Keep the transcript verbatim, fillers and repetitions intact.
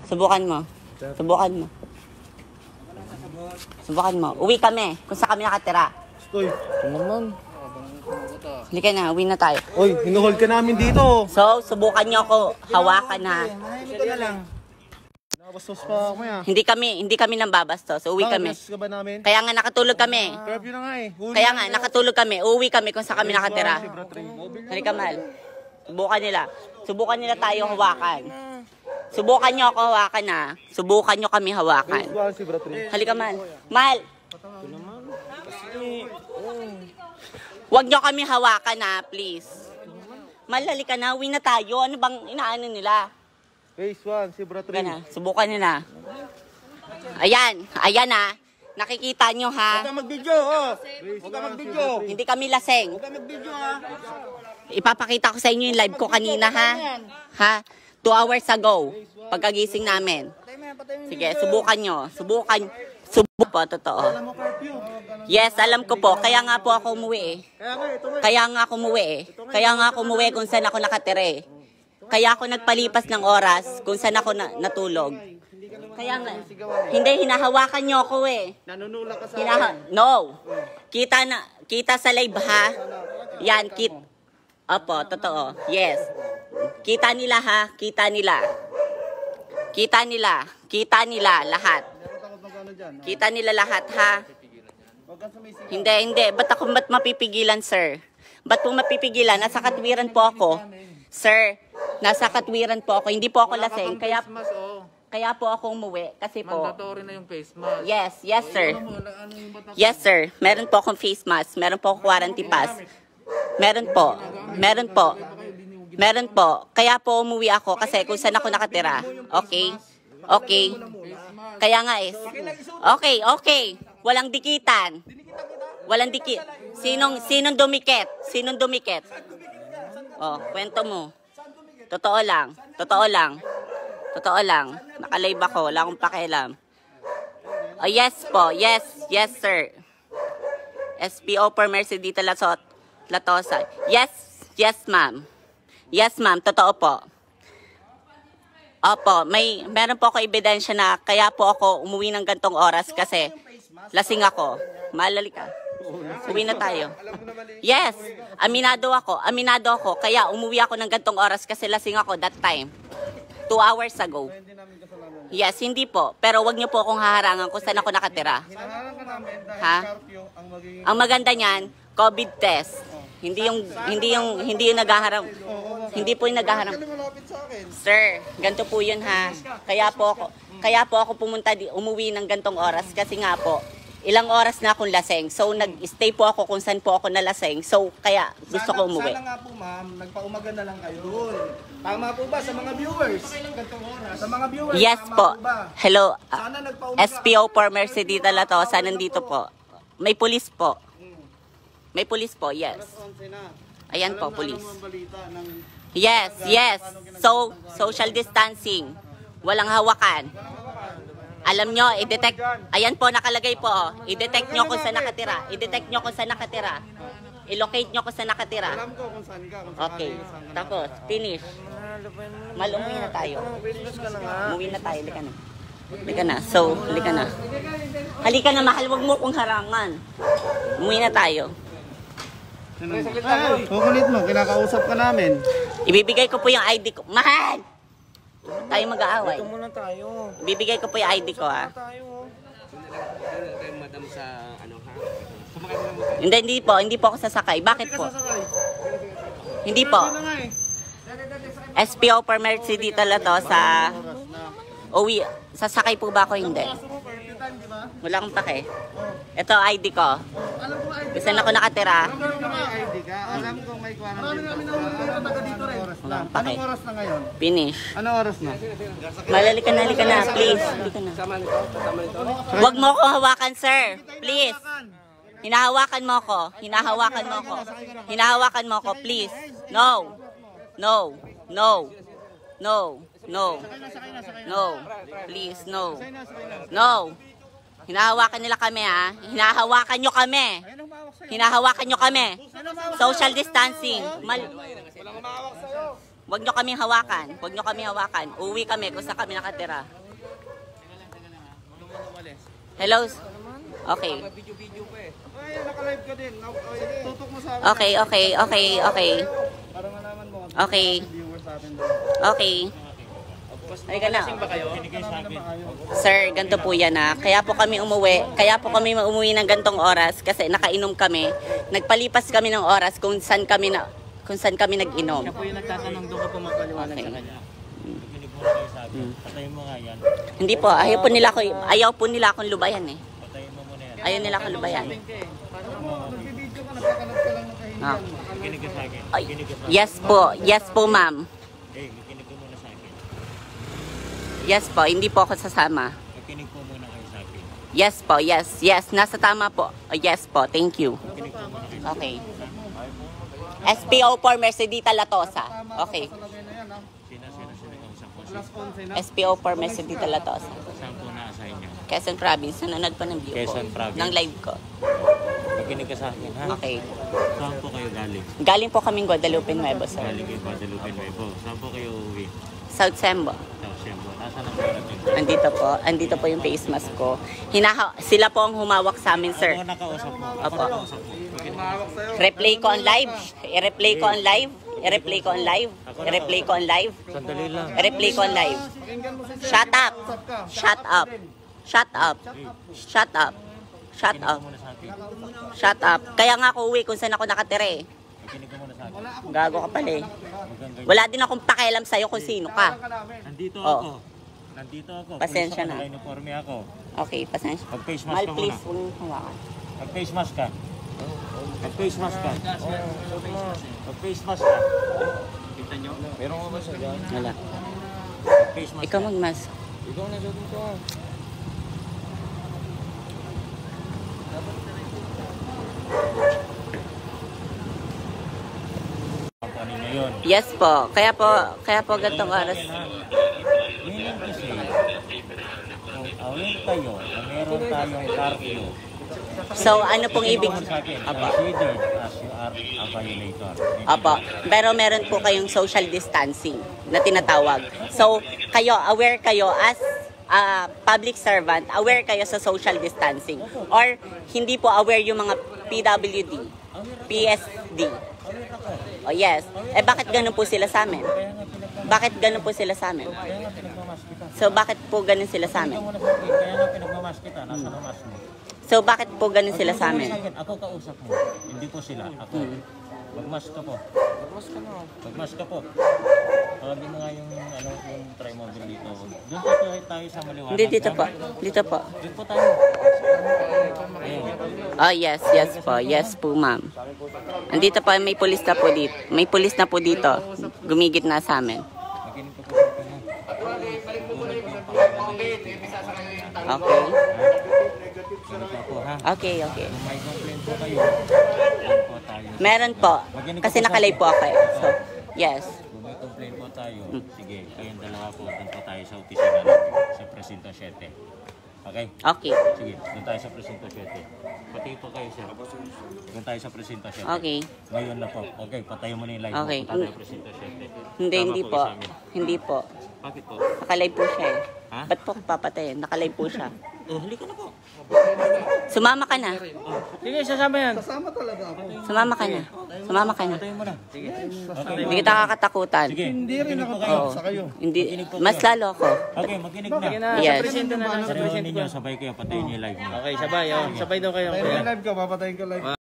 Subukan mo. Subukan mo. Subukan mo. Uwi kami kung saan kami nakatira. Stoy, ito naman. Halika na, uwi na tayo. Oy, hinuhold ka namin dito. So, subukan nyo ako. Hawakan ha. Manahimik ka na lang. Nabastos pa ako maya. Hindi kami, hindi kami nang babastos. Uwi kami. Bakit, ka ba namin? Kaya nga nakatulog kami. Curfew na nga eh. Huli Kaya na nga, kayo. nakatulog kami. Uwi kami kung saan kami nakatira. Si Bratry. Halika, Mal. Subukan nila. Subukan nila tayo hawakan. Subukan nyo ako hawakan ha. Subukan nyo kami hawakan. Subukan si Bratry. Halika, Mal. Mal! Huwag nyo kami hawakan ha, please. Mal, halika na. Uwi na tayo. Ano bang inaano nila? Phase one, si Bratry. Halika na. Subukan nila. Ayan. Ayan ha. Nakikita nyo ha. Huwag ka mag-video, oh. Huwag ka mag-video. Hindi kami laseng. Huwag ka mag-video, ha. Ipapakita ko sa inyo yung live ko kanina ha. Ha? Two hours ago. Pagkagising namin. Sige, subukan nyo. Subukan. Subukan po, totoo. Alam mo, curfew. Yes, alam ko po. Kaya nga po ako umuwi eh. Kaya nga, ito nga. Kaya nga ako umuwi eh. Kaya nga ako umuwi kung saan ako nakatira eh. Kaya ako nagpalipas ng oras kung saan ako na natulog. Kaya nga, hindi, hinahawakan nyo ako eh. Nanunula ka sa Hinaha no. Kita na, kita sa live ha. Yan, kit. Opo, totoo. Yes. Kita nila ha, kita nila. Kita nila, kita nila lahat. Kita nila lahat ha. Hindi, hindi. Ba't ako ba't mapipigilan, sir? Ba't po mapipigilan? Nasa katwiran po ako. Sir, nasa katwiran po ako. Hindi po ako laseng. Kaya, kaya po ako umuwi. Kasi po. Mandatory na yung face mask. Yes, yes sir. Yes sir. Meron po akong face mask. Meron po akong quarantine pass. Meron po. Meron po. Meron po. Kaya po umuwi ako kasi kung saan ako nakatira. Okay? Okay. Kaya nga is. Okay, okay. Walang dikitan. Walang dikit. Sinong, sinong dumikit? Sinong dumikit? Oh, kwento mo. Totoo lang. Totoo lang. Totoo lang. Nakalive ako. Wala akong pakialam. Oh, yes po. Yes. Yes, sir. S P O per Mercedita Lasot, Latosa. Yes. Yes, ma'am. Yes, ma'am. Totoo po. Opo. May, meron po ako ebidensya na kaya po ako umuwi ng gantong oras kasi lasing ako. Maalali ka. Uwi na tayo. Yes. Aminado ako. Aminado ako. Kaya umuwi ako ng gantong oras kasi lasing ako that time. Two hours ago. Yes, hindi po. Pero wag niyo po akong haharangan kung saan ako nakatira. Ha? Ang maganda niyan, COVID test. Hindi yung hindi yung hindi yung naghaharap. Hindi po yung naghaharap. Sir, ganito po 'yun ha. Kaya po ako kaya po ako pumunta di, umuwi ng gantong oras kasi nga po ilang oras na akong laseng. So, nag-stay po ako kung saan po ako nalaseng. So, kaya gusto ko umuwi. Sana nga po, ma'am, nagpaumaga na lang kayo doon. Tama po ba sa mga viewers? Sa mga viewers, Yes tama po. ba? Hello. Sana nagpaumaga. S P O for Mercedita Latosa, nandito po. May pulis po. May pulis po, yes. Ayan po, pulis. Yes, yes. So, social distancing. Walang hawakan. Alam nyo, i-detect, ayan po, nakalagay po, oh. I-detect nyo kung saan nakatira. I-detect nyo kung saan nakatira. I-locate nyo kung saan nakatira. Alam ko kung saan ka. Kung saan Okay, ka, saan ka. tapos, finish. Malumuwi na tayo. Umuwi na tayo, halika na. Halika na, so, halika na. Halika na, mahal, wag mo kong harangan. Umuwi na tayo. Ay, kukulit mo, kinakausap ka namin. Ibibigay ko po yung I D ko. Mahal! Tayo mag-aaway. Ito muna tayo. Ibibigay ko po yung I D ko, ha. Tayo. Madam sa ano ha? Hindi, hindi po. Hindi po ako sasakay. Bakit po? Sasakay. Hindi po. Ito nga eh. S P O per Mercedita to sa... Uwi. Sasakay po ba ako? Hindi. Kaso mo, curfew time, di ba? Wala akong pake. Ito I D ko. Alam ko I D. Kung saan ako nakatira. Alam ko may I D ka. Alam ko may quarantine. Marami namin na taga dito rin. Wala akong pake. Anong oras na ngayon? Finish. Anong oras na? Malali ka na, halika na. Please. Halika na. Tama nito? Tama nito? Huwag mo akong hawakan, sir. Please. Hinahawakan mo ako. Hinahawakan mo ako. Hinahawakan mo ako, please. No. No. No. No. No. No. Please, no. No. Hinahawakan nila kami, ha? Hinahawakan nyo kami. Hinahawakan nyo kami. Social distancing. Mal Huwag nyo kami hawakan. Huwag nyo kami hawakan. Uwi kami kung saan kami nakatira. Hello? Okay. Video-video pa eh. Ay, naka-live ka din. Now, ay, tutok mo sa akin. Okay, okay, okay, okay. Para malaman mo. Okay. Viewers natin. Okay. Ay ka na. Ba kayo? Sir, ganito po yan na. Kaya po kami umuwi. Kaya po kami umuwi ng gantong oras kasi nakainom kami. Nagpalipas kami ng oras kung saan kami na kung saan kami nag-inom. Siya po yung nagtatanong doon ka po magpaliwanag Okay. sa kanya. Kinig mo na kayo sa akin. Patayin mo nga yan. Hindi po, ayaw po nila ko ayaw po nila akong lubayan eh. Patayin mo muna yan. Ayaw nila akong lubayan. Nagbibideo ka, nagkakanap ka lang ng kahihiyan. Ah. Kinig ka sa akin. Ay, Kinig ka sa akin. yes po, yes po ma'am. Eh, kinig ko muna sa akin. Yes po, hindi po ako sasama. Kinig po muna kayo sa akin. Yes po, yes, yes, nasa tama po. Oh, yes po, thank you. Kinig po muna kayo. Okay. S P O for Mercedita Latosa. Okay. Sa lagay na yan, ha? Sino, sino, sino kausap ko? Plus onse na. S P O for Mercedita Latosa. Saan po na-assign niyo? Quezon Province, nanonood po ng view ko. Quezon Province. Ng live ko. Kinig ka sa akin, ha? Okay. Saan po kayo galing? Galing po kaming Guadalupe Nuevo, sir. Galing kayo Guadalupe Nuevo. Saan po kayo uwi? South Sembo. Sa Osembo. Nasaan ang pera niyo? Andito po, andito po yung face mask ko. Hinaha sila po ang humawak sa amin, sir. Ako nakausap mo. Ako Opo. nakausap mo. Tumawak sa'yo. Replay ko on live. I-replay ko on live. I-replay ko on live. I-replay ko on live. Sandali lang. I-replay ko on live. Pakinggan mo si Sir. Shut up. Usap ka. Shut up. Shut up. Shut up. Shut Kinig up. mo muna sa akin. Shut up. Kaya nga ako uwi kung saan ako nakatira eh. Kinig mo muna sa akin. Gago ka pala eh. Huwag kang ganyan. Wala din akong pakialam sa'yo kung sino ka. Ka namin. Nandito Oh. ako. Nandito ako. Pasensya Pulis ako, na. naka-uniforme ako. Okay, pasensya. Mag-face mask Mal, ka please, muna. huwag mong hawakan. Mag-face mask ka. Mag-face mask ka. Mag-face mask ka. Kita nyo? Meron mo ba siya dyan? Wala. Mag-face mask Ikaw ka. magmask. Ikaw na dyan dito. Company niya yun. Yes po. Kaya po, kaya po gantong oras. Meaning to say, kung aware kayo na meron tayong curfew, So, ano pong ibig? mo sa akin, Apa. considered as you are a violator. Opo. Pero meron po kayong social distancing na tinatawag. So, kayo, aware kayo as a public servant, aware kayo sa social distancing. Or, hindi po aware yung mga P W D, P S D. Oh, yes. Eh, bakit ganun po sila sa amin? Bakit ganun po sila sa amin? Kaya nga pinagmamas kita. So, bakit po ganun sila sa amin? Ikaw muna sa akin, kaya nga pinagmamas kita, nasa ang mask mo. So, bakit po ganun sila sa amin? Sa akin, ako kausap mo, hindi po sila, ako. Magmask ka po. Magmask ka na. Magmask ka po. Tawagin mo nga yung, ano, yung trimodule dito. Doon po tayo, tayo sa maliwanag. Hindi, dito po. Dito po. Doon po tayo. Ayun. Oh, yes, yes po. Yes po, ma'am. Andito po, may pulis na po dito. May pulis na po dito. Gumigit na sa amin. Makinig ka po sa akin, ha? Okay. Makinig ka po, ha? Okay, okay. Kung may complaint po kayo, doon po tayo. Meron po. Kasi nakalay po ako eh. So, yes. Kung may complaint po tayo, sige, kayong dalawa po, doon po tayo sa opisina natin, sa Presinto seven. Okay? Okay. Sige, doon tayo sa Presinto seven. Pati po kayo, sir. Doon tayo sa Presinto seven. Okay. Ngayon na po. Okay, patayin mo na yung live mo. Okay. Punta tayo sa Presinto seven. Hindi, Tama hindi po po. isa amin. Hindi po. Bakit po? Nakalay po siya eh. Ha? Ba't po papatayin? Nakalay po siya. Oh, halika na po. Sumama ka na. Sige, sasama yan. Kasama talaga ako. Sumama ka na. Sumama ka na. Patayin mo na. Sige. Okay. Hindi kita kakatakutan. Sige. Hindi rin Makinig po ako kayo. sa kayo. Hindi. Mas lalo ako. Okay, makinig na. Yes. Sarili ninyo, sabay kayo, patayin niyo yung live mo. Okay, sabay. Oh. Sabay daw kayo. Tayo yung live ka, papatayin ka live.